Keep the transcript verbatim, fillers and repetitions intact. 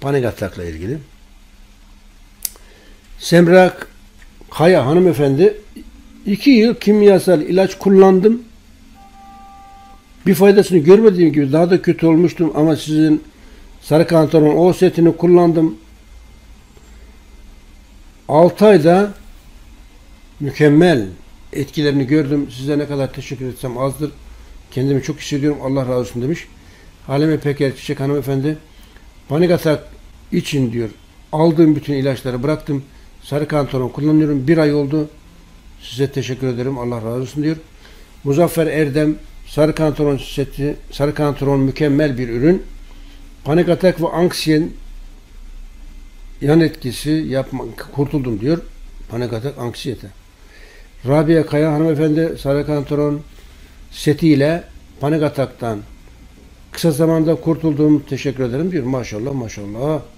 panik atakla ilgili. Semra Kaya hanımefendi, iki yıl kimyasal ilaç kullandım. Bir faydasını görmediğim gibi daha da kötü olmuştum ama sizin sarı kantaron o setini kullandım. altı ayda mükemmel etkilerini gördüm. Size ne kadar teşekkür etsem azdır. Kendimi çok hissediyorum. Allah razı olsun demiş. Halime Peker Çiçek hanımefendi, panik atak için diyor aldığım bütün ilaçları bıraktım. Sarı kantaron kullanıyorum. Bir ay oldu. Size teşekkür ederim. Allah razı olsun diyor. Muzaffer Erdem, sarı kantaron seti, sarı kantaron mükemmel bir ürün. Panik atak ve anksiyen yan etkisi yapma, kurtuldum diyor. Panik atak, anksiyete. Rabia Kaya hanımefendi, sarı kantaron setiyle panik ataktan kısa zamanda kurtuldum. Teşekkür ederim diyor. Maşallah maşallah.